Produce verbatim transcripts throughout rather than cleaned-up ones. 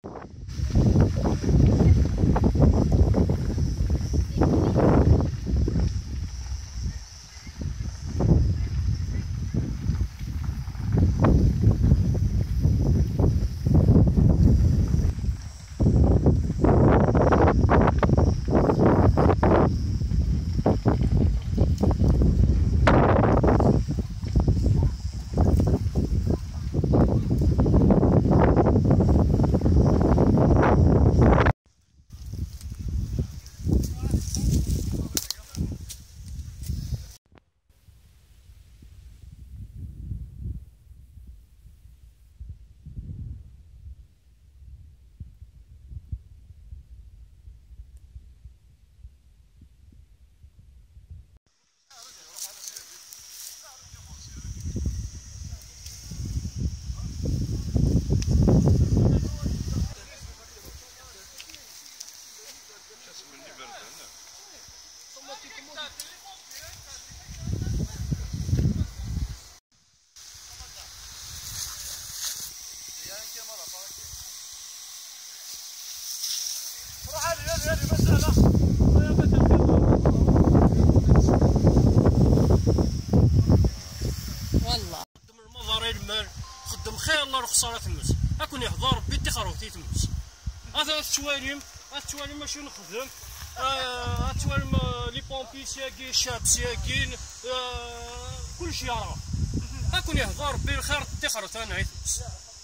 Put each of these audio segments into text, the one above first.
والله خدم المظاهر المال خدم خير الله رخصة تمس اكون يحضر ربي تيخروتي تمس هذا التواليم التواليم ماشي نخدم آه التواليم لي بومبي سياكين الشاب سياكين آه كلشي راه اكون يحضر ربي الخير تيخروت انا تمس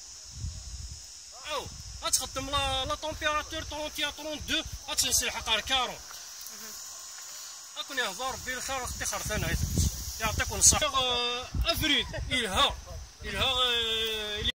او غتخدم لا لا طومبيراتور ثلاثين ثلاثة وثلاثين غتنسي الحق أربعين اكون يحضر ربي الخير تيخروت انا تمس يعطيكم الصحة. افريد الها الها